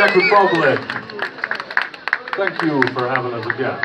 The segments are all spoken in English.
Czech Republic. Thank you for having us again.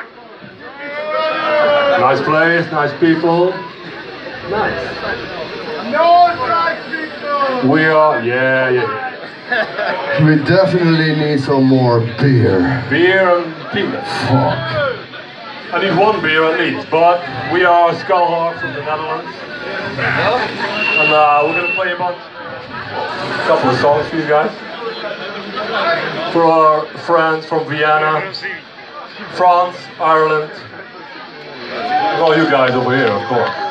Nice place, nice people. Nice. No nice people! We are, yeah. We definitely need some more beer. Beer and peanuts. Fuck. I need one beer at least, but we are Skullhawks from the Netherlands. And we're going to play a couple of songs for you guys. For our friends from Vienna, France, Ireland, and all you guys over here, of course.